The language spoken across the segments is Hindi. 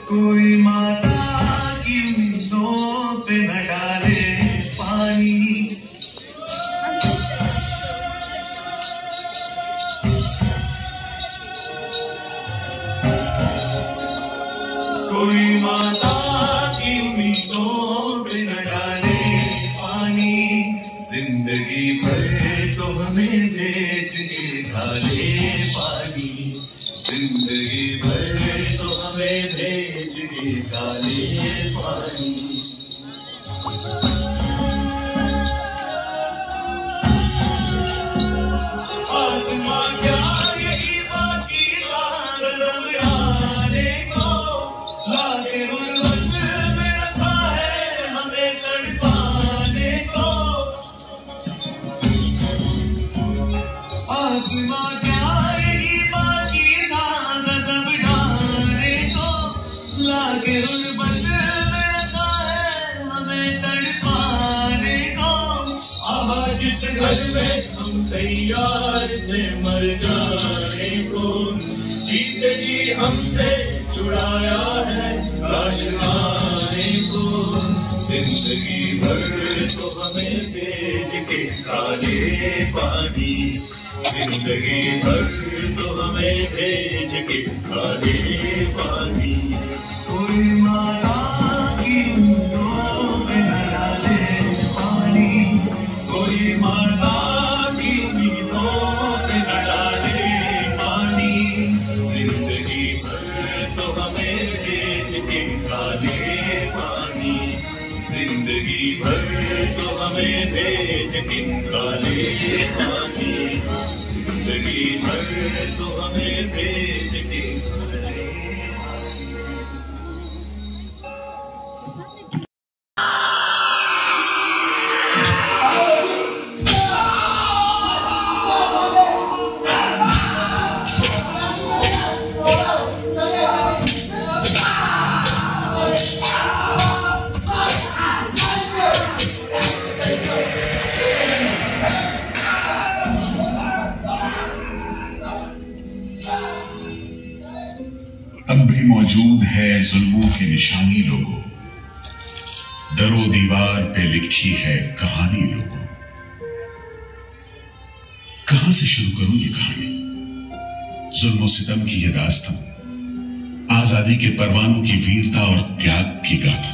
कोई माता की उम्मीदों पे न डाले पानी, कोई माता की उम्मीदों पे न डाले पानी, जिंदगी भर तो हमें बेच के डाले पानी, जिंदगी भर तो हमें बेच के डाले पानी। आसमां क्या यही बाकी था रज़म डाले को, लाके गुर्बत में रखा है हमें तड़पाने को। आसमां क्या यही बाकी था रज़म डाले को, लाके गुर्बत में रखा है हमें तड़पाने को। अब जिस घर में हम तैयार थे मर जाने को, जीते जी हमसे छुड़ाया है लाश आने को। जिंदगी भर तो हमें बेच के डाले पानी, जिंदगी भर तो हमें भेज के डाले पानी। कोई माता की उम्मीदों पे न डाले पानी, कोई माता की उम्मीदों पे न डाले पानी, जिंदगी भर तो हमें भेज के डाले पानी, जिंदगी भर तो हमें भेज के डाले पानी, जिंदगी भर तो हमें भेज के डाले पानी। अब भी मौजूद है जुल्मों की निशानी लोगों, दरो दीवार पे लिखी है कहानी लोगों। कहां से शुरू करूं ये कहानी, जुल्म सितम की ये दास्तां, आजादी के परवानों की वीरता और त्याग की गाथा।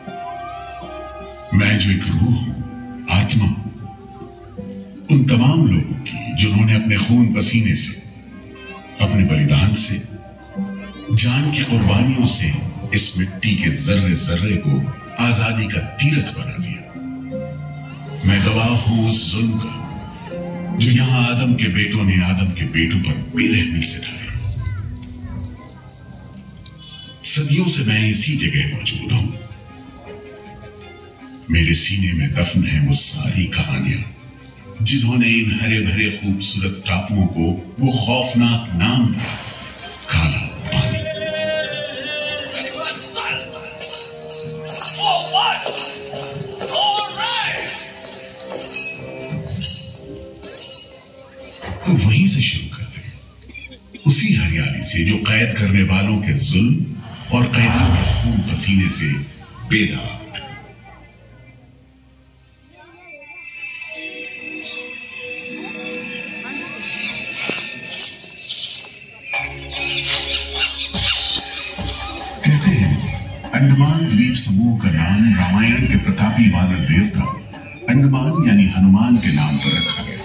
मैं जो एक रूह हूं, आत्मा, उन तमाम लोगों की जिन्होंने अपने खून पसीने से, अपने बलिदान से, जान की कुर्बानियों से इस मिट्टी के जर्रे जर्रे को आजादी का तीरथ बना दिया। मैं गवाह हूं उस जुल्म का जो यहां आदम के बेटों ने आदम के बेटों पर बेरहमी से ढाया। सदियों से मैं इसी जगह मौजूद हूं। मेरे सीने में दफन है वो सारी कहानियां जिन्होंने इन हरे भरे खूबसूरत टापुओं को वो खौफनाक नाम दिया, काला पानी। तो वहीं से शुरू करते हैं, उसी हरियाली से जो कैद करने वालों के जुल्म और कैदियों के खून पसीने से बेदाग। कहते हैं अंडमान द्वीप समूह का नाम रामायण के प्रतापी वानर देवता अंडमान यानी हनुमान के नाम पर रखा गया।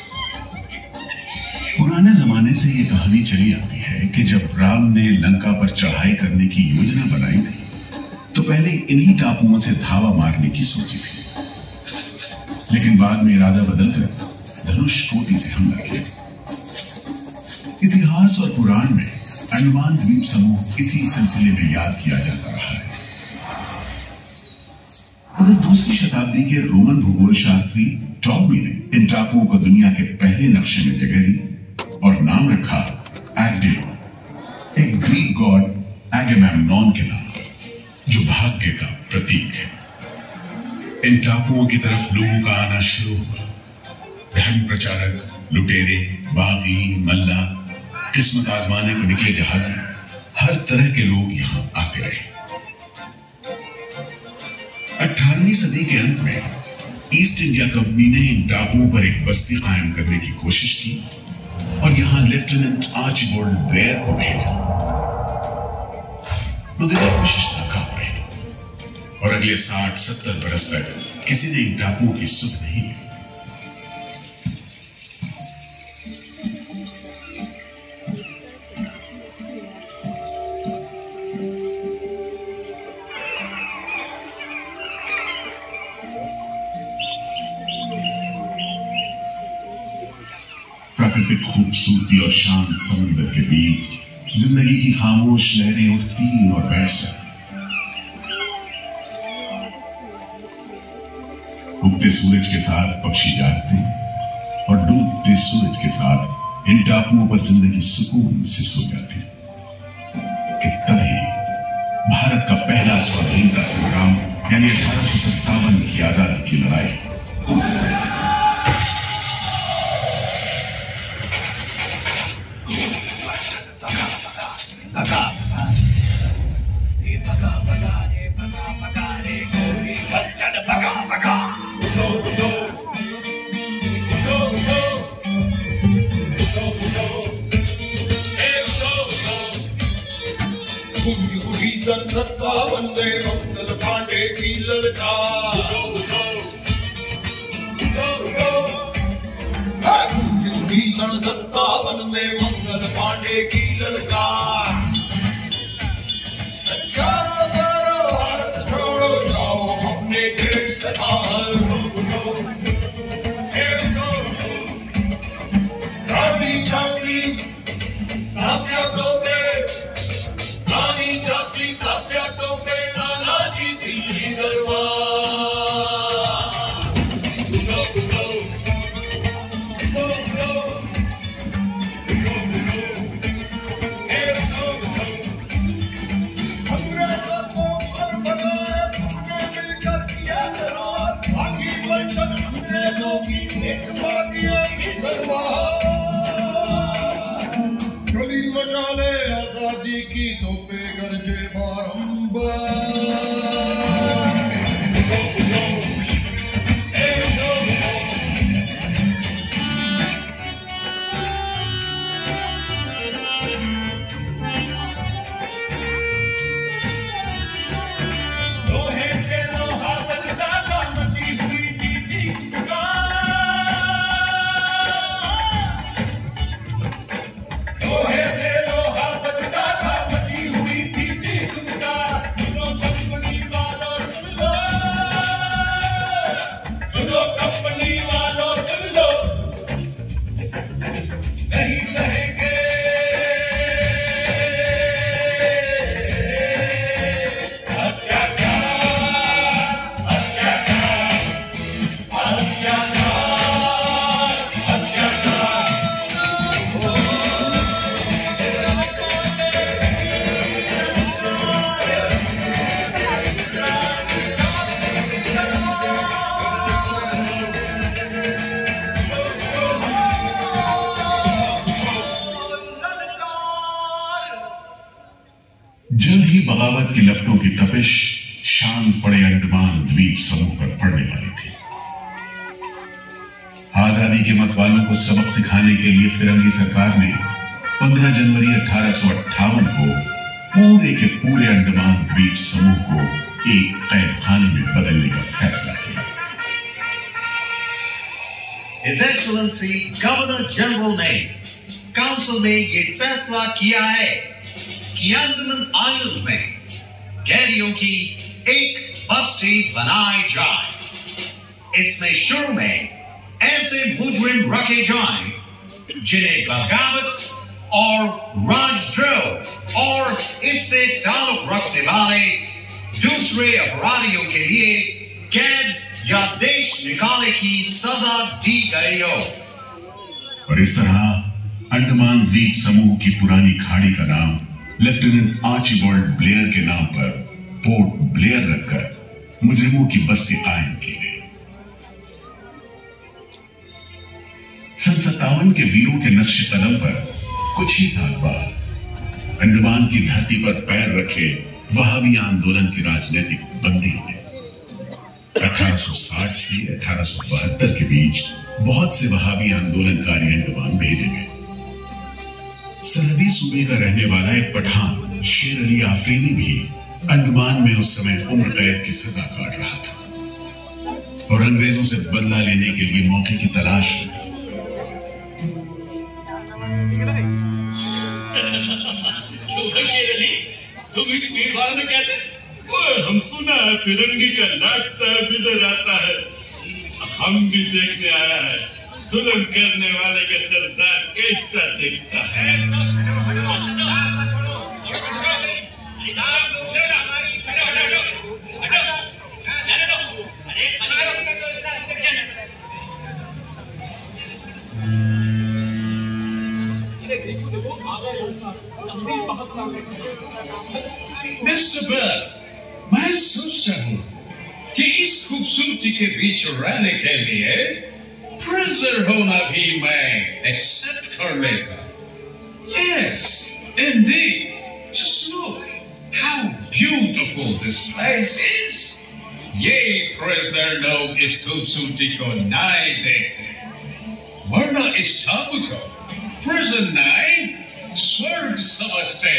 पुराने जमाने से यह कहानी चली आती है कि जब राम ने लंका पर चढ़ाई करने की योजना बनाई थी तो पहले इन्हीं टापुओं से धावा मारने की सोची थी, लेकिन बाद में इरादा बदलकर धनुष कोटि से हमला किया। इतिहास और पुराण में अंडमान द्वीप समूह इसी सिलसिले में याद किया जाता रहा है। उधर दूसरी शताब्दी के रोमन भूगोल शास्त्री टॉमी ने इन टापुओं को दुनिया के पहले नक्शे में जगह दी और नाम रखा एग्डिलोन, एक ग्रीक गॉड एगेमेम्नॉन के नाम, जो भाग्य का प्रतीक है। इन टापुओं की तरफ लोगों का आना शुरू हुआ। धर्म प्रचारक, लुटेरे, बागी, मल्ला, किस्मत आजमाने को निकले जहाजी, हर तरह के लोग यहां आते आते रहे। 18वीं सदी के अंत में ईस्ट इंडिया कंपनी ने इन टापुओं पर एक बस्ती कायम करने की कोशिश की और यहां लेफ्टिनेंट आर्चिबाल्ड ब्लेयर को भेजा, मगर यह कोशिश नाकाम रही और अगले 60-70 बरस तक किसी ने इन टापुओं की सुध नहीं ली। प्राकृतिक खूबसूरती और शांत समुद्र के बीच जिंदगी की खामोश लहरें उठती और बैठ जाती। उगते सूरज के साथ पक्षी जागते और डूबते सूरज के साथ इन टापुओं पर जिंदगी सुकून से सो जाती। कि तभी भारत का पहला स्वाधीनता संग्राम यानी 1857 की आजादी की लड़ाई सत्तावन में मंगल पांडे की ललकार, भीषण 57 में मंगल पांडे की ललकार। भारत छोड़ो जाओ अपने देश से बाहर, रानी झांसी तात्या तोपे, रानी झांसी तात्या तोपे, नानाजी दिल्ली दरबार। गली मचाले आजादी की तोपे गरजे बारंबार। लोहे से लोहा बजता था, मची हुई थी चीख पुकार। लोहे से लोहा बजता था, मची हुई थी चीख पुकार। सुनो कंपनी वालों सुन लो, सुनो कंपनी वालों सुन लो, नहीं सहेंगे जल्द ही बगावत की लपटों की तपिश शांत पड़े अंडमान द्वीप समूह पर पड़ने वाली थी। आजादी के मतवालों को सबक सिखाने के लिए फिरंगी सरकार ने 15 जनवरी 1858 को पूरे के पूरे अंडमान द्वीप समूह को एक कैद खाने में बदलने का फैसला किया। His Excellency गवर्नर जनरल ने काउंसिल में ये फैसला किया है कि अंडमान आइलैंड में कैदियों की एक बस्ती बनाई जाए। इसमें शुरू में ऐसे मुजरिम रखे जाएं जिन्हें बगावत और राजद्रोह और इससे ताल्लुक रखने वाले दूसरे अपराधियों के लिए कैद या देश निकाले की सजा दी गई हो। और इस तरह अंडमान द्वीप समूह की पुरानी खाड़ी का नाम लेफ्टिनेंट आर्चिबाल्ड ब्लेयर के नाम पर पोर्ट ब्लेयर रखकर मुजरिमों की बस्ती कायम की गई। सन 57 के वीरों के नक्शे कदम पर कुछ ही साल बाद अंडमान की धरती पर पैर रखे वहाबी आंदोलन की राजनीतिक बंदी में 1860 से 1872 के बीच बहुत से वहाबी आंदोलनकारी अंडमान भेजे गए। सरहदी सूबे का रहने वाला एक पठान शेर अली आफरीदी भी अंडमान में उस समय उम्र कैद की सजा काट रहा था और अंग्रेजों से बदला लेने के लिए मौके की तलाश में। शेर अली, तुम इस भीड़ में कैसे? हम सुना है फिरंगी का लाट साहब इधर आता है, हम भी देखने आया है जुल्म करने वाले का सरदार कैसा दिखता है। मिस्टर बर्ड, मैं सोचता हूँ कि इस खूबसूरती के बीच रहने के लिए प्रिजनर होना भी मैं एक्सेप्ट कर लेगा। Yes, indeed. Just look how beautiful this place is. ये प्रिजनर लोग इस खूबसूरती को नहीं देखते, वरना इस टापू को प्रिजन नहीं स्वर्ग समझते।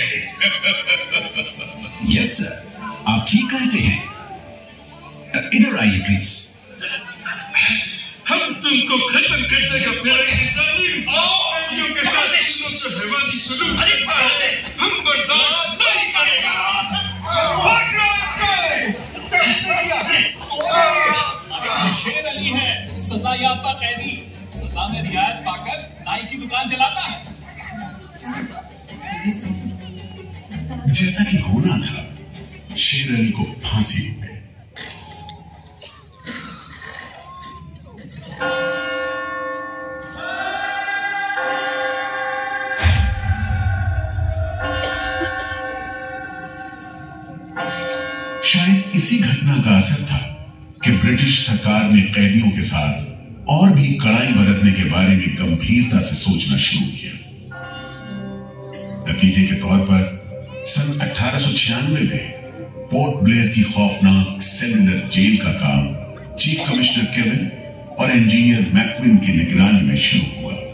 यस सर, आप ठीक कहते हैं। इधर आइए प्लीज। हम तुमको खत्म करने का के साथ हैवानी सलूक हम बर्दाश्त नहीं करेंगे। शेर अली है सजा याफ्ता कैदी, सजा में रियायत पाकर नाई की दुकान चलाता है। जैसा कि होना था, शेर अली को फांसी हो गई। शायद इसी घटना का असर था कि ब्रिटिश सरकार ने कैदियों के साथ और भी कड़ाई बरतने के बारे में गंभीरता से सोचना शुरू किया। नतीजे के तौर पर सन 1896 में पोर्ट ब्लेयर की खौफनाक सेलुलर जेल का काम चीफ कमिश्नर केविन और इंजीनियर मैक्विन की निगरानी में शुरू हुआ।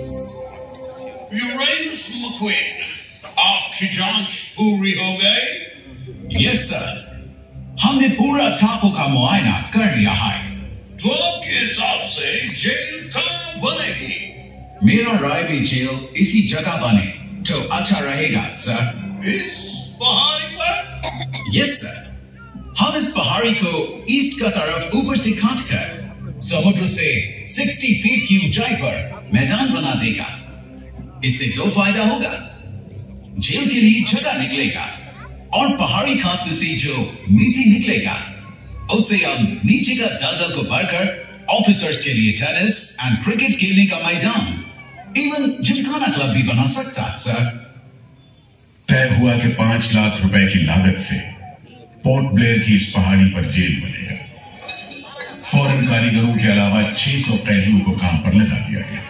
यूरेनस मैक्विन, आपकी जांच पूरी हो गई? यस सर, हमने पूरा टापू का मुआयना कर लिया है। तो आपके हिसाब से जेल कहाँ बनेगी? मेरा राय भी जेल इसी जगह बने तो अच्छा रहेगा सर। इस पहाड़ी पर? यस सर, हम इस पहाड़ी को ईस्ट का तरफ ऊपर से काटकर समुद्र से 60 फीट की ऊंचाई पर मैदान बना देगा। इससे दो फायदा होगा, जेल के लिए जगह निकलेगा और पहाड़ी काटने से जो मिट्टी निकलेगा उससे हम नीचे का दलदल को भरकर ऑफिसर्स के लिए टेनिस एंड क्रिकेट खेलने का मैदान, इवन जिमखाना क्लब भी बना सकता सर। तय हुआ कि 5 लाख रुपए की लागत से पोर्ट ब्लेयर की इस पहाड़ी पर जेल बनेगा। फौरन कारीगरों के अलावा 600 कैदियों को काम पर लगा दिया गया।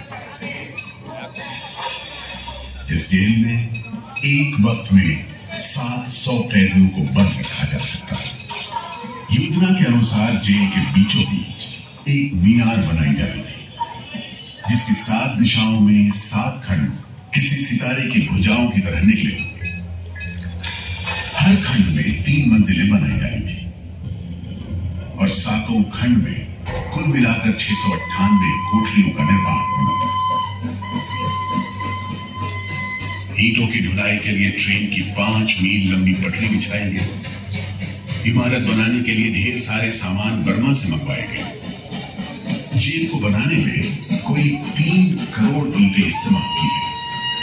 इस जेल में एक वक्त में 700 कैदियों को बंद रखा जा सकता है। योजना के अनुसार जेल के बीचों बीच एक मीनार बनाई जाती थी, जिसकी 7 दिशाओं में 7 खंड किसी सितारे की भुजाओं की तरह निकले होंगे। हर खंड में 3 मंजिलें बनाई जानी थी और 7 खंड में कुल मिलाकर 698 कोठरियों का निर्माण होना था। ईंटों की ढुलाई के लिए ट्रेन की 5 मील लंबी पटरी बिछाई गई। इमारत बनाने के लिए ढेर सारे सामान बर्मा से मंगवाए गए। जेल को बनाने में कोई 3 करोड़ ईंटें इस्तेमाल की गई।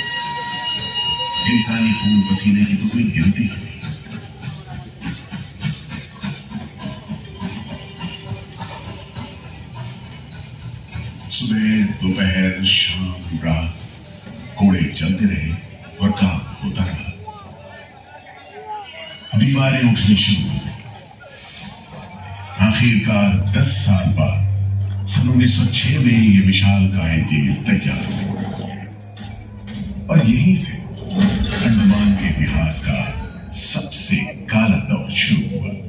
इंसानी खून पसीने की तो कोई गिनती नहीं। सुबह, दोपहर, शाम, रात कोड़े चलते रहे और काम होता रहा। दीवारें उठनी शुरू हो गई। आखिरकार 10 साल बाद सन 1906 में यह विशालकाय जेल तैयार हो गई और यहीं से अंडमान के इतिहास का सबसे काला दौर शुरू हुआ।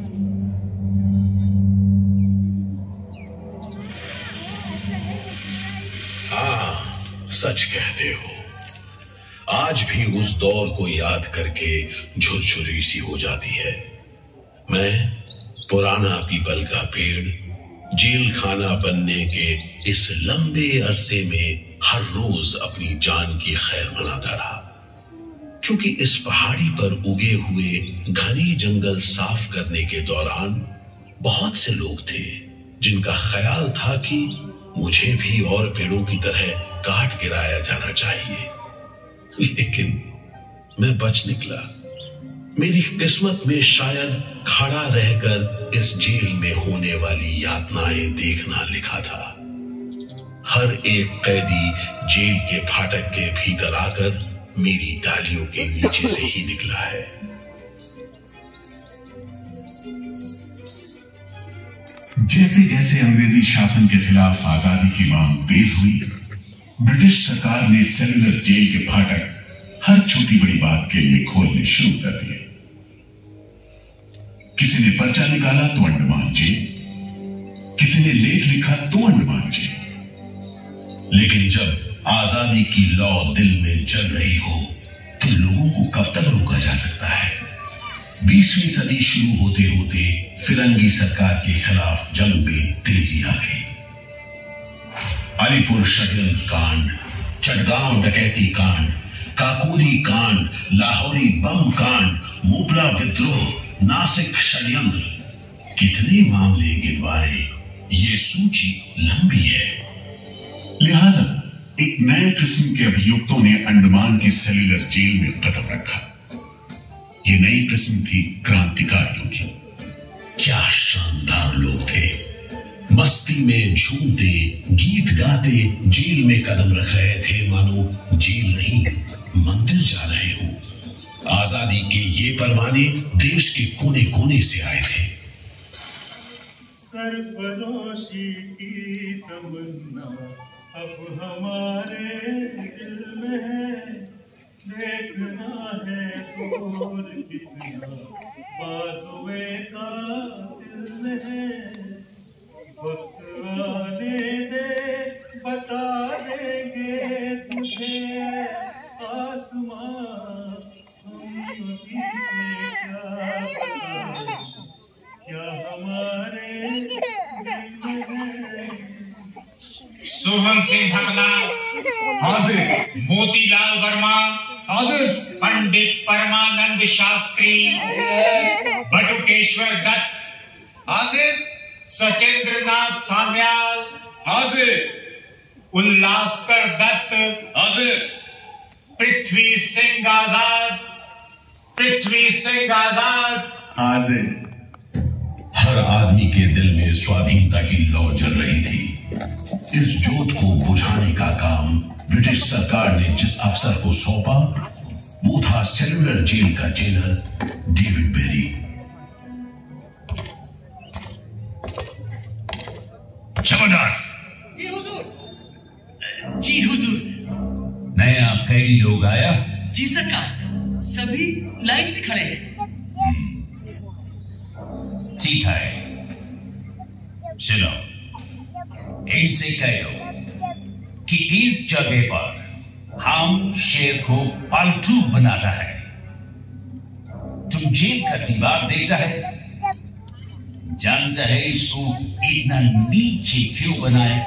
हाँ, सच कहते हो। आज भी उस दौर को याद करके झुरझुरी सी हो जाती है। मैं पुराना पीपल का पेड़ जेल खाना बनने के इस लंबे अरसे में हर रोज अपनी जान की खैर मनाता रहा, क्योंकि इस पहाड़ी पर उगे हुए घने जंगल साफ करने के दौरान बहुत से लोग थे जिनका ख्याल था कि मुझे भी और पेड़ों की तरह काट गिराया जाना चाहिए, लेकिन मैं बच निकला। मेरी किस्मत में शायद खड़ा रहकर इस जेल में होने वाली यातनाएं देखना लिखा था। हर एक कैदी जेल के फाटक के भीतर आकर मेरी डालियों के नीचे से ही निकला है। जैसे जैसे अंग्रेजी शासन के खिलाफ आजादी की मांग तेज हुई, ब्रिटिश सरकार ने सेलुलर जेल के फाटक हर छोटी बड़ी बात के लिए खोलने शुरू कर दिए। किसी ने पर्चा निकाला तो अंडमान जेल, किसी ने लेख लिखा तो अंडमान जेल। लेकिन जब आजादी की लौ दिल में जल रही हो तो लोगों को कब तक रोका जा सकता है? 20वीं सदी शुरू होते होते फिरंगी सरकार के खिलाफ जंग में तेजी आ गई। अलीपुर षड्यंत्र कांड, चटगांव डकैती कांड, काकोरी कांड, लाहौरी बम कांड, मोपला विद्रोह, नासिक षड्यंत्र, कितने मामले गिनवाए, ये सूची लंबी है। लिहाजा एक नए किस्म के अभियुक्तों ने अंडमान की सेल्युलर जेल में कदम रखा। ये नई किस्म थी क्रांतिकारियों की। क्या शानदार लोग थे, मस्ती में झूमते गीत गाते जेल में कदम रख रहे थे, मानो जेल नहीं मंदिर जा रहे हो। आजादी के ये परवाने देश के कोने कोने से आए थे। सरफरोशी की तमन्ना अब हमारे दिल में है, देखना है जोर कितना बाजुए का दिल में है। वक्त आने दे, बता देंगे तुझे आसमां, हम अभी से क्या हमारे दिल में है। सोहन सिंह भकनाल हाजिर, मोतीलाल वर्मा हाजिर, पंडित परमानंद शास्त्री, बटुकेश्वर दत्त हाजिर, सचेंद्र नाथ सान्याल हाजिर, उल्लासकर दत्त हाजिर, पृथ्वी सिंह आजाद, पृथ्वी सिंह आजाद हाजिर। हर आदमी के दिल में स्वाधीनता की लौ जल रही थी। इस जोत को बुझाने का काम ब्रिटिश सरकार ने जिस अफसर को सौंपा वो था सेलुलर जेल का जेलर डेविड बेरी। जमादार। जी हुजूर। जी हुजूर। नया कैदी लोग आया? जी सरकार, सभी लाइन से खड़े हैं। ठीक है, सुनो, इनसे कहो कि इस जगह पर हम शेर को पालतू बनाता है। तुम जेल का दीवार देखता है, जानता है इसको इतना नीचे क्यों बनाया?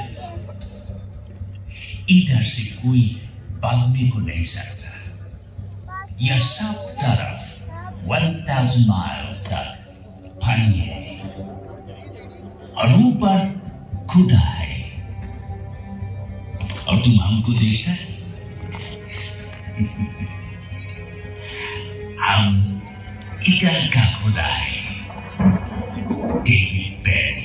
इधर से कोई भागने को नहीं सकता। यह सब तरफ 1000 माइल्स तक पानी है और ऊपर खुदा है, और तुम हमको देखता है? हम इधर का खुदा है, डेविड बेरी।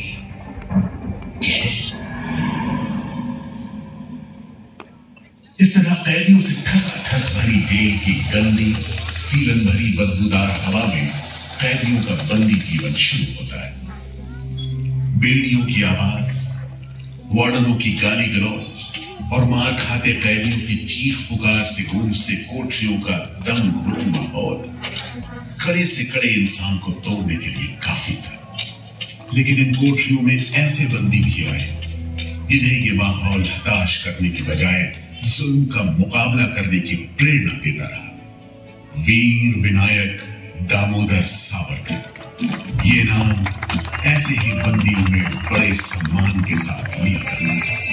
इस तरह कैदियों से ठस भरी जेल की गंदी सीलन भरी बदबूदार हवा में कैदियों का बंदी जीवन शुरू होता है। बेड़ियों की आवाज, वार्डनों की गाली गलौज और मार खाते कैदियों की चीख पुकार से गूंजते कोठरियों का दम घुट माहौल कड़े से कड़े इंसान को तोड़ने के लिए काफी था। लेकिन इन कोठरियों में ऐसे बंदी भी आए जिन्हें ये माहौल हताश करने की बजाय जुल्म का मुकाबला करने की प्रेरणा देता रहा। वीर विनायक दामोदर सावरकर, ये नाम ऐसे ही बंदियों में बड़े सम्मान के साथ लिया करता था।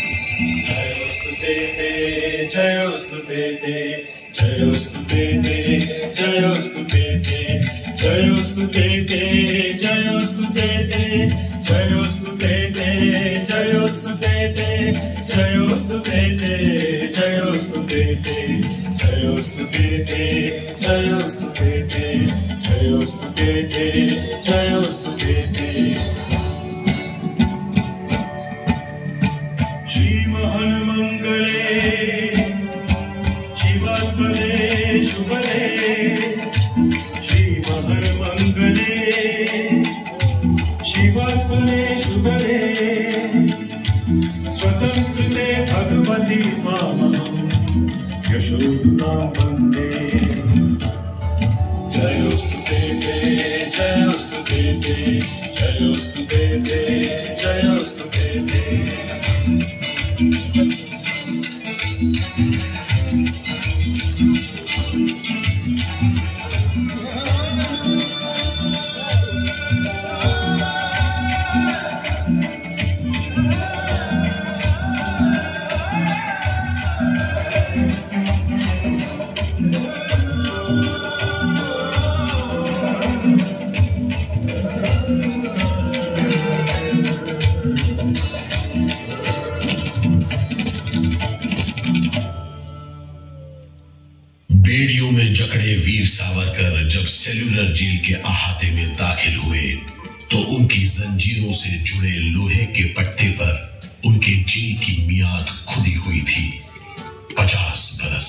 बेड़ियों में जकड़े वीर सावरकर जब सेल्यूलर जेल के अहाते में दाखिल हुए तो उनकी जंजीरों से जुड़े लोहे के पट्टे पर उनके जेल की मियाद खुदी हुई थी 50 बरस।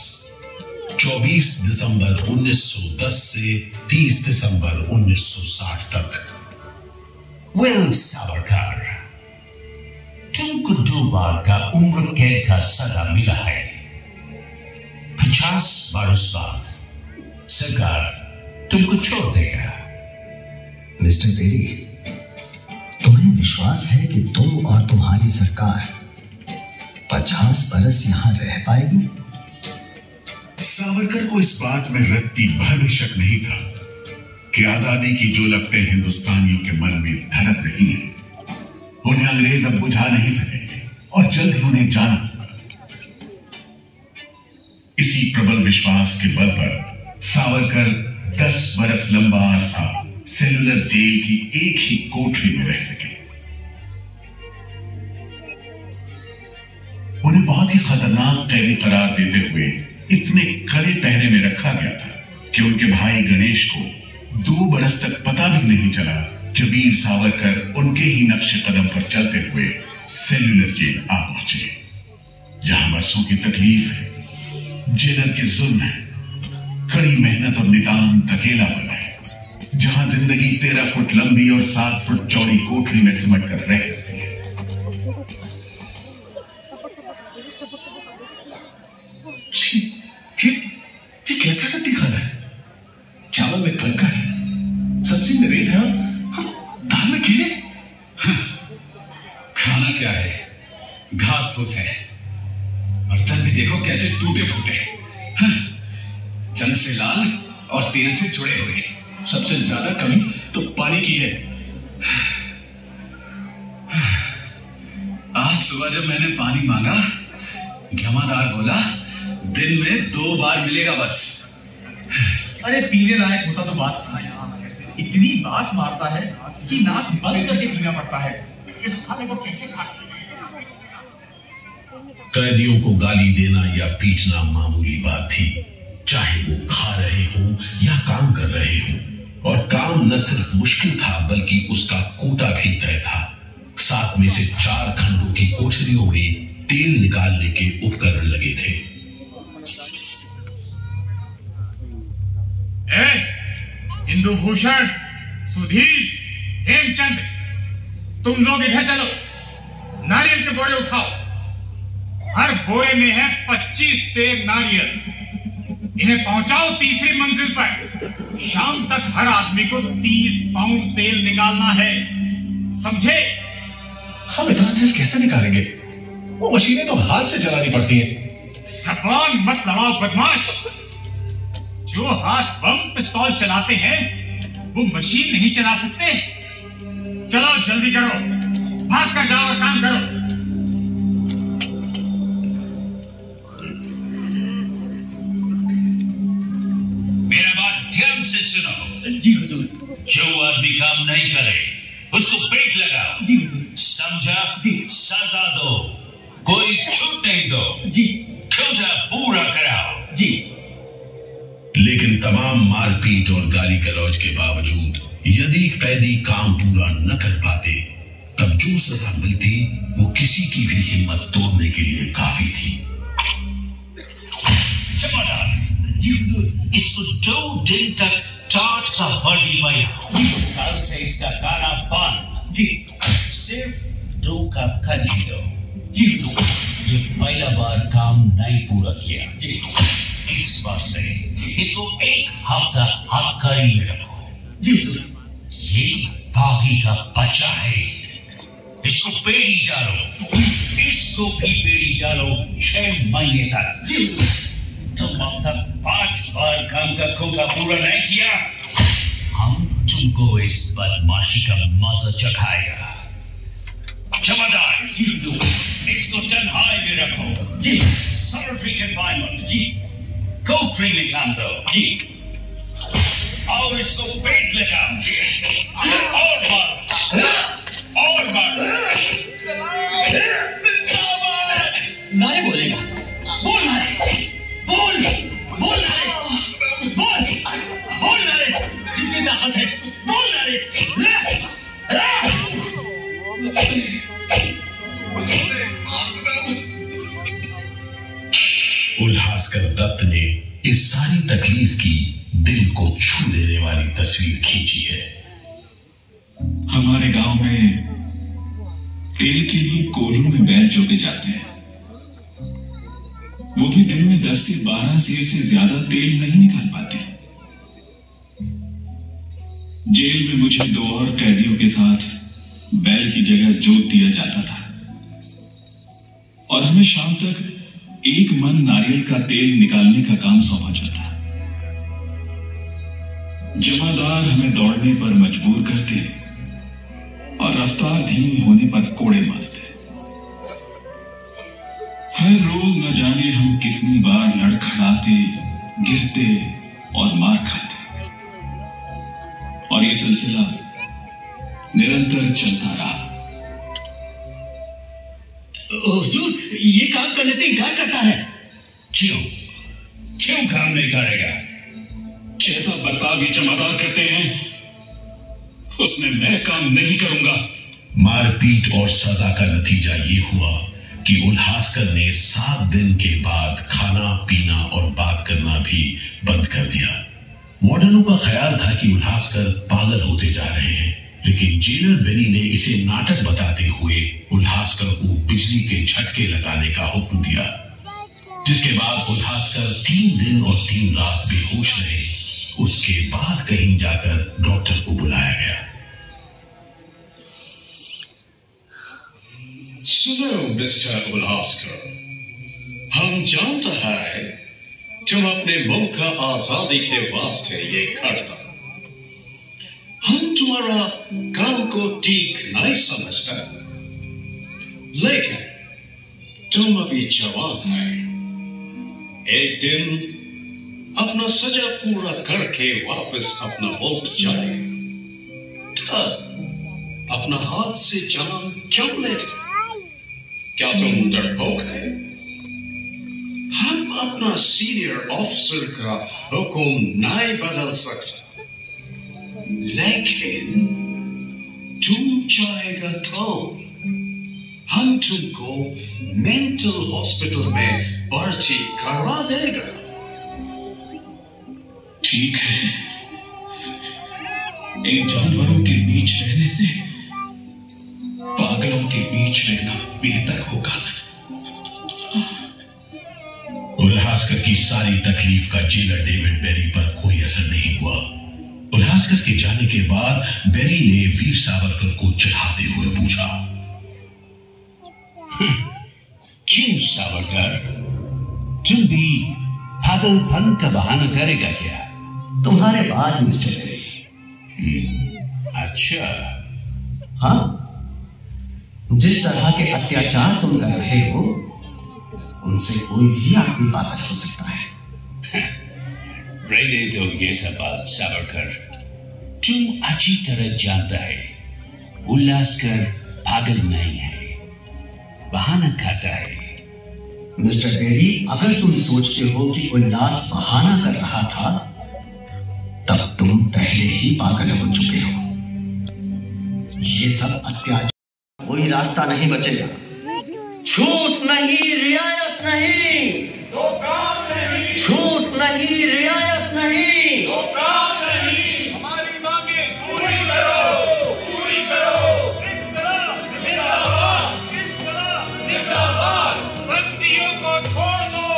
24 दिसंबर 1910 से 30 दिसंबर 1960 तक। वेल सावरकर, तुमको 2 बार का उम्र कैद का सजा मिला है। 50 बरस बाद सरकार तुमको छोड़ देगा। मिस्टर बेरी, तुम्हें विश्वास है कि तुम और तुम्हारी सरकार 50 बरस यहां रह पाएगी? सावरकर को इस बात में रत्ती भर भी शक नहीं था कि आजादी की जो लपटें हिंदुस्तानियों के मन में धड़क रही हैं, उन्हें अंग्रेज अब बुझा नहीं सकेंगे और जल्द ही उन्हें जाना होगा। इसी प्रबल विश्वास के बल पर सावरकर 10 बरस लंबा अरसा सेल्यूलर जेल की एक ही कोठरी में रह सके। उन्हें बहुत ही खतरनाक कैदी करार देते हुए इतने कड़े पहरे में रखा गया था कि उनके भाई गणेश को 2 बरस तक पता भी नहीं चला कि वीर सावरकर उनके ही नक्शे कदम पर चलते हुए सेल्यूलर जेल आ पहुंचे, जहां बरसों की तकलीफ है, जेलर के जुल्म है, कड़ी मेहनत और नितांत अकेलापन है, जहां जिंदगी 13 फुट लंबी और 7 फुट चौड़ी कोठरी में सिमट कर रह करती है। ये कैसा कत्ती खाना है? चावल में कंकड़ है, सब्जी में रेत है, दाल में कीड़े। खाना क्या है? घास फूस है। बर्तन भी देखो कैसे टूटे फूटे, जंग से लाल और तेल से जुड़े हुए। सबसे ज्यादा कमी तो पानी की है। आज सुबह जब मैंने पानी मांगा, जमादार बोला दिन में 2 बार मिलेगा बस। अरे पीने लायक होता तो बात था, यहाँ इतनी बास मारता है कि नाक बंद करके पीना पड़ता है। इस खाने को कैसे खा सकते हैं? कैदियों को गाली देना या पीटना मामूली बात थी, चाहे वो खा रहे हों या काम कर रहे हों। और काम न सिर्फ मुश्किल था बल्कि उसका कोटा भी तय था। 7 में से 4 खंडों की कोठरियों में तेल निकालने के उपकरण लगे थे। इंदुभूषण, सुधीर, हेमचंद, तुम लोग इधर चलो, नारियल के बोरे उठाओ। हर बोरे में है 25 सेब नारियल। इन्हें पहुंचाओ 3री मंजिल पर। शाम तक हर आदमी को 30 पाउंड तेल निकालना है, समझे? हम इतना तेल कैसे निकालेंगे? वो मशीनें तो हाथ से चलानी पड़ती हैं। जबान मत लड़ाओ बदमाश। जो हाथ बम पिस्तौल चलाते हैं वो मशीन नहीं चला सकते। चलो जल्दी करो, भाग कर जाओ और काम करो। मेरा बात ध्यान से सुनो। जी हुजूर। जो आदमी काम नहीं करे उसको पेट लगाओ। जी हुजूर। समझा? जी। सजा दो, कोई छूट नहीं दो। जी। कोटा पूरा कराओ। जी। लेकिन तमाम मारपीट और गाली गलौज के बावजूद यदि कैदी काम पूरा न कर पाते तब जो सजा मिलती वो किसी की भी हिम्मत तोड़ने के लिए काफी थी। जमादार जी हुजूर, इसको 2 दिन तक टाट का वर्दी पाया। कल से इसका गाना बंद। जी। सिर्फ 2 कप खंजी दो। जी हुजूर। ये पहला बार काम नहीं पूरा किया जी। इस वास्ते इसको 1 हफ्ता हथकड़ी में रखो। जी हुजूर। ये बागी का बच्चा है, इसको पेड़ी डालो, इसको भी पेड़ी डालो 6 महीने तक। जी हुजूर। तुम अब तक 5 बार काम का कोटा पूरा नहीं किया, हम तुमको इस बदमाशी का मजा चखाएगा। जमादार जी हुजूर। इसको तन्हाई में रखो। जी। Solitary confinement. जी। कोठरी में काम दो। जी। और इसको पेट लगाओ। और मार। नारे बोलेगा। बोल नारे, बोल नारे, बोल नारे, जितनी ताकत है बोल नारे। उल्हासकर दत्त ने इस सारी तकलीफ की दिल को छू लेने वाली तस्वीर खींची है। हमारे गांव में तेल के लिए कोल्हू में बैल जोते जाते हैं। वो भी दिन में 10 से 12 सेर से ज्यादा तेल नहीं निकाल पाते। जेल में मुझे 2 और कैदियों के साथ बैल की जगह जोत दिया जाता था और हमें शाम तक 1 मन नारियल का तेल निकालने का काम सौंपा जाता। जमादार हमें दौड़ने पर मजबूर करते और रफ्तार धीमी होने पर कोड़े मारते। हर रोज न जाने हम कितनी बार लड़खड़ाते, गिरते और मार खाते, और ये सिलसिला निरंतर चलता रहा। हुजूर, ये काम करने से इनकार करता है। क्यों काम नहीं करेगा? जैसा बर्ताव ये जमादार करते हैं उसमें मैं काम नहीं करूंगा। मारपीट और सजा का नतीजा ये हुआ कि उल्हासकर ने 7 दिन के बाद खाना पीना और बात करना भी बंद कर दिया। वार्डनों का ख्याल था कि उल्हासकर पागल होते जा रहे हैं, लेकिन जेलर बेनी ने इसे नाटक बताते हुए उल्हासकर को बिजली के झटके लगाने का हुक्म दिया, जिसके बाद उल्हासकर 3 दिन और 3 रात बेहोश रहे। उसके बाद कहीं जाकर डॉक्टर को बुलाया गया। सुनो मिस्टर उल्हासकर, हम जानते हैं तुम अपने मुल्क का आजादी के वास्ते ये करता। हम तुम्हारा काम को ठीक नहीं समझते, लेकिन तुम अभी जवान है। एक दिन अपना सजा पूरा करके वापस अपना मुल्क जाएगा, तब अपना हाथ से जान क्यों लेते? क्या तुम डरपोक है? हम अपना सीनियर ऑफिसर का हुक्म नहीं बदल सकते, लेकिन तुम चाहेगा तो हम तुमको मेंटल हॉस्पिटल में भर्ती करवा देगा। ठीक है, इन जानवरों के बीच रहने से पागलों के बीच रहना बेहतर होगा। उल्हासकर की सारी तकलीफ का जेलर डेविड बेरी पर कोई असर नहीं हुआ। उल्लासकर के जाने के बाद बेरी ने वीर सावरकर को चिढ़ाते हुए पूछा, क्यों सावरकर, तुम भी पागलपन का बहाना करेगा क्या? तुम्हारे बाद मिस्टर बेरी। अच्छा। हाँ, जिस तरह के अत्याचार तुम कर रहे हो उनसे कोई भी आदमी पागल हो सकता है। रहने दो ये सब बात सावरकर, तुम अच्छी तरह जानता है उल्लासकर पागल नहीं है, बहाना खाता है। मिस्टर बेरी, अगर तुम सोचते हो कि उल्लास बहाना कर रहा था तब तुम पहले ही पागल हो चुके हो। ये सब अत्याचार, कोई रास्ता नहीं बचेगा। छूट नहीं, रियायत नहीं, तो काम नहीं, छूट नहीं, रियायत नहीं, तो काम नहीं, हमारी मांगे पूरी करो, पूरी करो। इनकलाब जिंदाबाद, इनकलाब जिंदाबाद। बंदियों को छोड़ दो,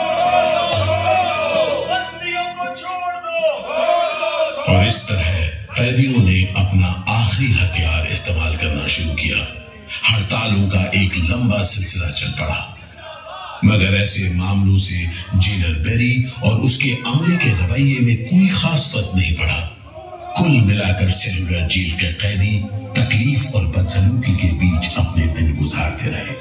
बंदियों को छोड़ दो। और इस तरह कैदियों ने अपना आखिरी हथियार इस्तेमाल करना शुरू किया। हड़तालों का एक लंबा सिलसिला चल पड़ा, मगर ऐसे मामलों से जेलर बेरी और उसके अमले के रवैये में कोई खास फर्क नहीं पड़ा। कुल मिलाकर सेलुलर जेल के कैदी तकलीफ और बदसलूकी के बीच अपने दिन गुजारते रहे।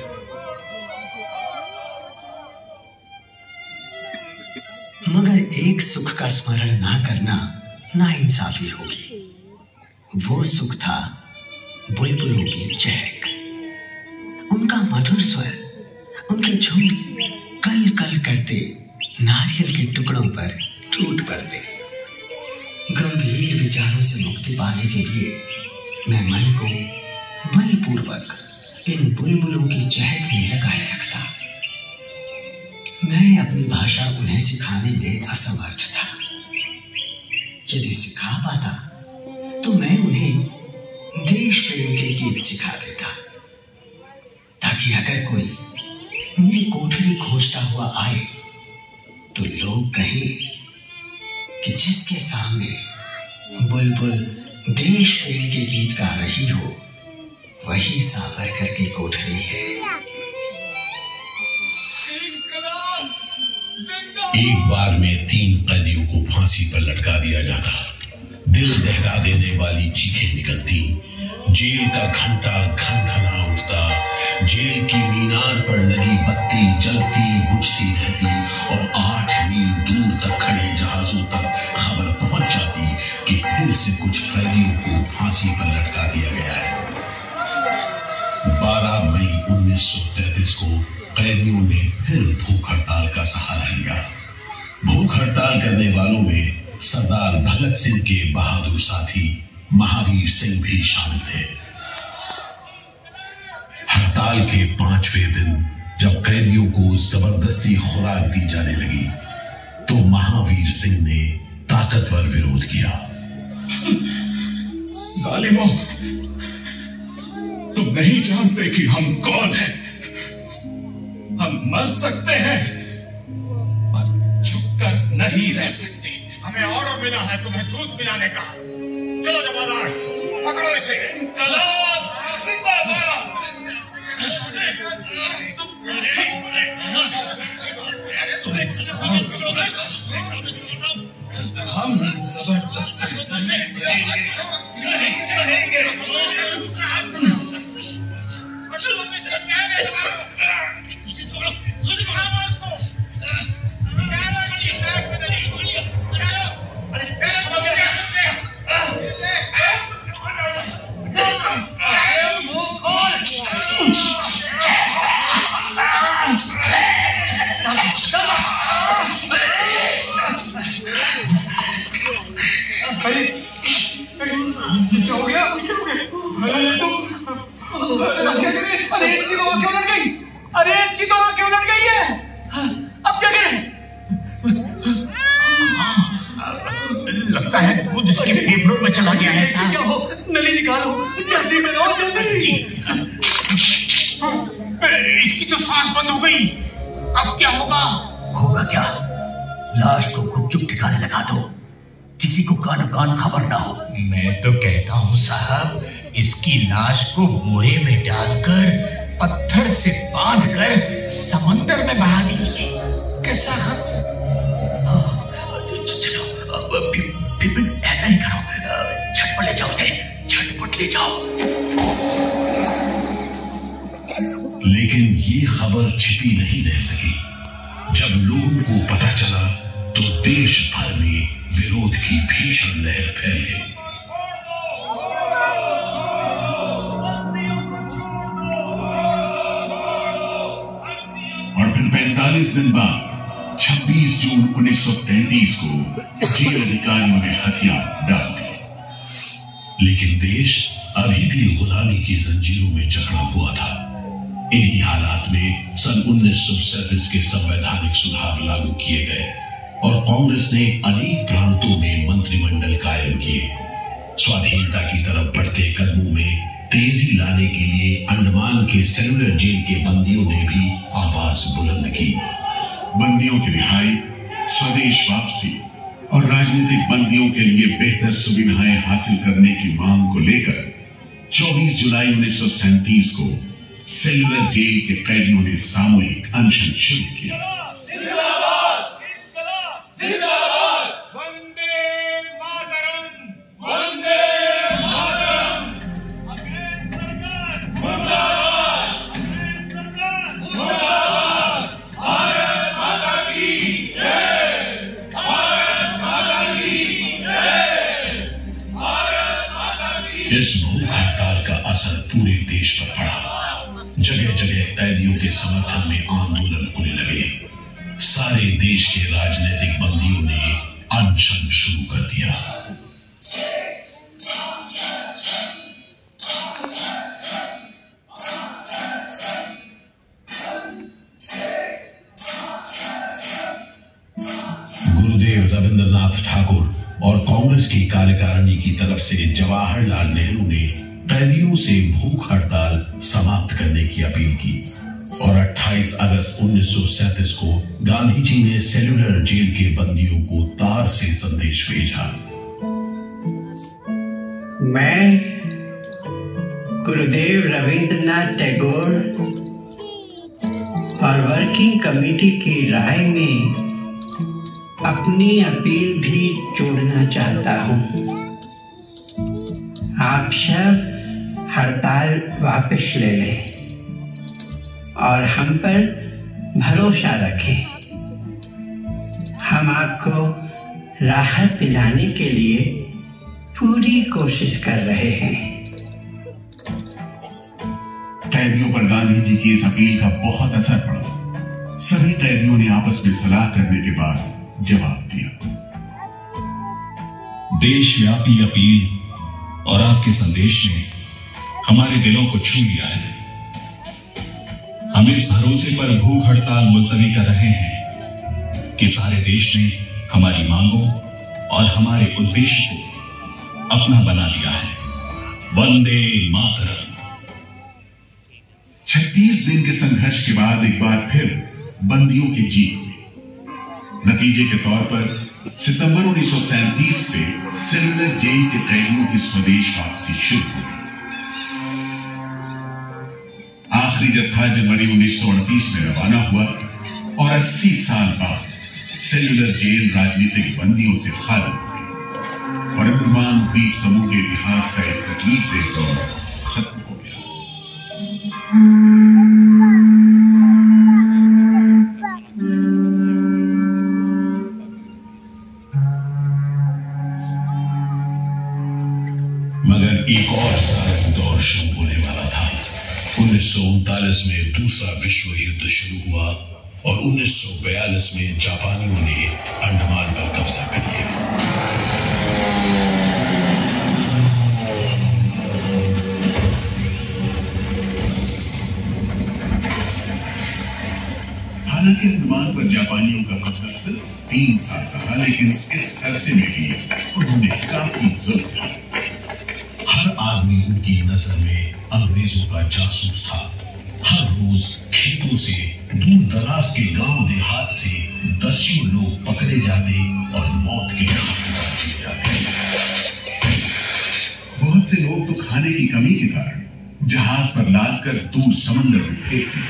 मगर एक सुख का स्मरण ना करना नाइंसाफी होगी। वो सुख था बुलबुलों की चहक, उनका मधुर स्वर, उनके झुंड कल कल करते नारियल के टुकड़ों पर टूट पड़ते। गंभीर विचारों से मुक्ति पाने के लिए मैं मन को बलपूर्वक इन बुलबुलों की चहक में लगाए रखता। मैं अपनी भाषा उन्हें सिखाने में असमर्थ था। यदि सिखा पाता तो मैं उन्हें देश प्रेम के गीत सिखा देता, ताकि अगर कोई मेरी कोठरी खोजता हुआ आए तो लोग कहें कि जिसके सामने बुलबुल देश प्रेम के गीत गा रही हो वही सावरकर की कोठरी है। एक बार में 3 कैदियों को फांसी पर लटका दिया जाता। दिल दहला देने वाली चीखें निकलती, जेल का घंटा घनघना उठता, जेल की मीनार पर लगी बत्ती जलती बुझती रहती और 8 मील दूर तक खड़े जहाजों तक खबर पहुंच जाती कि फिर से कुछ कैदियों को फांसी पर लटका दिया गया है। 12 मई 1933 को कैदियों ने फिर भूख हड़ताल का सहारा लिया। भूख हड़ताल करने वालों में सरदार भगत सिंह के बहादुर साथी महावीर सिंह भी शामिल थे। हड़ताल के 5वें दिन जब कैदियों को जबरदस्ती खुराक दी जाने लगी तो महावीर सिंह ने ताकतवर विरोध किया। जालिमों, तुम नहीं जानते कि हम कौन हैं। हम मर सकते हैं पर झुककर नहीं रह सकते। हमें ऑर्डर मिला है तुम्हें दूध पिलाने का। चलो जमादार, पकड़ो इसे। इंकलाब जिंदाबाद। हम जबरदस्ती नहीं सहेंगे। अरे इसकी तो क्यों लड़ गई? अरे इसकी तो क्यों लड़ गई है? अब क्या करें? लगता है दूध इसके फेफड़ों में चला गया है साहब। क्या हो? नली निकालो, जल्दी करो, जल्दी। इसकी तो सांस बंद हो गई। अब क्या होगा? होगा क्या? लाश को गुपचुप ठिकाने लगा दो, किसी को कानो कान खबर ना हो। मैं तो कहता हूँ साहब, इसकी लाश को बोरे में डालकर पत्थर से बांधकर समंदर में बहा दीजिए। कैसा है? चलो फिर ऐसा ही करो, झटपट ले जाओ उसे, झटपट ले जाओ। लेकिन ये खबर छिपी नहीं रह सकी। जब लोगों को पता चला तो देश भर में विरोध की भीषण लहर फैल गई। और फिर 45 दिन बाद 26 जून 1933 को जेल अधिकारियों ने हथियार डाल दिए। लेकिन देश अभी भी गुलामी की जंजीरों में जकड़ा हुआ था। इन्हीं हालात में सन 1937 के संवैधानिक सुधार लागू किए गए और कांग्रेस ने अनेक प्रांतों में मंत्रिमंडल कायम किए। स्वाधीनता की तरफ बढ़ते कदमों में तेजी लाने के लिए अंडमान के सेलुलर जेल के बंदियों ने भी आवाज बुलंद की। बंदियों की रिहाई, स्वदेश वापसी और राजनीतिक बंदियों के लिए बेहतर सुविधाएं हासिल करने की मांग को लेकर 24 जुलाई 1937 को सेलुलर जेल के कैदियों ने सामूहिक अनशन शुरू किया। इस भूख हड़ताल का असर पूरे देश पर पड़ा। जगह जगह कैदियों के समर्थन में आंदोलन होने लगे। सारे देश के राजनीतिक बंदियों ने अनशन शुरू कर दिया। गुरुदेव रविंद्रनाथ ठाकुर और कांग्रेस की कार्यकारिणी की तरफ से जवाहरलाल नेहरू ने कैदियों से भूख हड़ताल समाप्त करने की अपील की और 28 अगस्त 1937 को गांधी जी ने सेलुलर जेल के बंदियों को तार से संदेश भेजा। मैं गुरुदेव रविंद्रनाथ टैगोर और वर्किंग कमेटी की राय में अपनी अपील भी जोड़ना चाहता हूं। आप सब हड़ताल वापस ले लें और हम पर भरोसा रखें। हम आपको राहत दिलाने के लिए पूरी कोशिश कर रहे हैं। कैदियों पर गांधी जी की इस अपील का बहुत असर पड़ा। सभी कैदियों ने आपस में सलाह करने के बाद जवाब दिया। देशव्यापी अपील और आपके संदेश ने हमारे दिलों को छू लिया है। हम इस भरोसे पर भूख हड़ताल मुलतवी कर रहे हैं कि सारे देश ने हमारी मांगों और हमारे उद्देश्य को अपना बना लिया है। वंदे मातरम। 36 दिन के संघर्ष के बाद एक बार फिर बंदियों की जीत हुई। नतीजे के तौर पर सितंबर 1937 से सेलुलर जेल के कैदियों की स्वदेश वापसी शुरू हुई। आखिरी जत्था जनवरी 1938 में रवाना हुआ और 80 साल बाद सेलुलर जेल राजनीतिक बंदियों से खाली हो गई और अंडमान द्वीप समूह के इतिहास का एक तकलीफदेह दौर खत्म हो गया। मगर एक और सरल दौर शुरू होने वाला था। 1939 में दूसरा विश्व युद्ध शुरू हुआ और 1942 में जापानियों ने अंडमान पर कब्जा कर लिया। हालांकि अंडमान पर जापानियों का कब्जा सिर्फ 3 साल रहा, लेकिन इस अरसे में भी उन्होंने काफी जुल्म किया। हर आदमी उनकी नजर में अंग्रेजों का जासूस था। हर रोज खेतों से, दूर दराज के गांव देहात से दसियों लोग पकड़े जाते और मौत के घाट उतार दिए जाते। से लोग तो खाने की कमी के कारण जहाज पर लादकर दूर समंदर में फेंक दिए।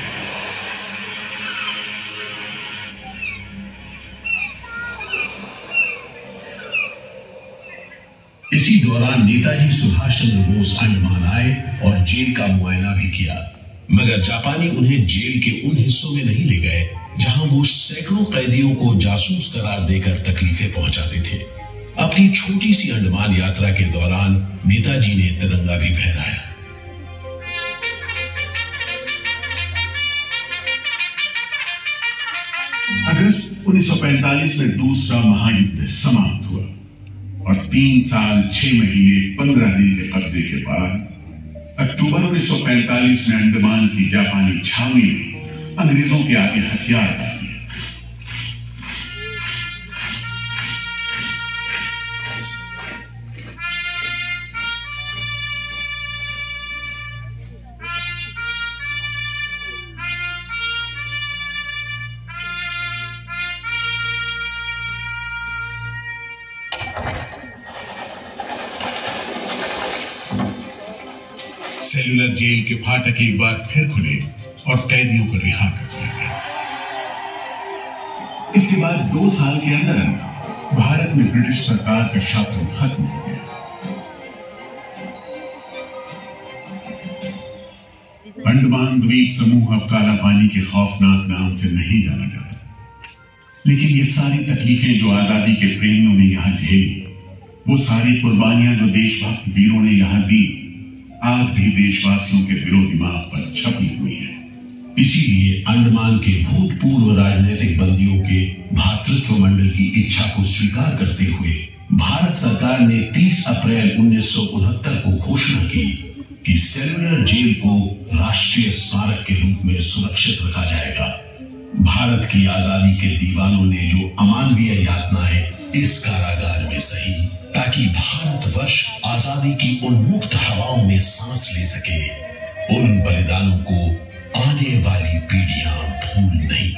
इसी दौरान नेताजी सुभाष चंद्र बोस अंडमान आए और जेल का मुआयना भी किया, मगर जापानी उन्हें जेल के उन हिस्सों में नहीं ले गए जहां वो सैकड़ों कैदियों को जासूस करार देकर तकलीफें पहुंचाते थे। अपनी छोटी सी अंडमान यात्रा के दौरान नेताजी ने तिरंगा भी फहराया। अगस्त 1945 में दूसरा महायुद्ध समाप्त हुआ और 3 साल 6 महीने 15 दिन के कब्जे के बाद अक्टूबर 1945 में अंडमान की जापानी छावनी ने अंग्रेजों के आगे हथियार डाल दिए। सेलुलर जेल के फाटक एक बार फिर खुले और कैदियों को रिहा कर दिया गया। इसके बाद 2 साल के अंदर अंदर भारत में ब्रिटिश सरकार का शासन खत्म हो गया। अंडमान द्वीप समूह अब काला पानी के खौफनाक नाम से नहीं जाना जाता, लेकिन ये सारी तकलीफें जो आजादी के प्रेमियों ने यहां झेली, वो सारी कुर्बानियां जो देशभक्त वीरों ने यहां दी, आज भी देशवासियों के दिलो दिमाग पर छपी हुई है। इसीलिए अंडमान के भूतपूर्व राजनीतिक बंदियों के भातृत्व मंडल की इच्छा को स्वीकार करते हुए भारत सरकार ने 30 अप्रैल 1969 को घोषणा की कि सेलुलर जेल को राष्ट्रीय स्मारक के रूप में सुरक्षित रखा जाएगा। भारत की आजादी के दीवानों ने जो अमानवीय यातनाएं इस कारागार में सही, ताकि भारतवर्ष आजादी की उन्मुक्त हवाओं में सांस ले सके, उन बलिदानों को आने वाली पीढ़ियां भूल नहीं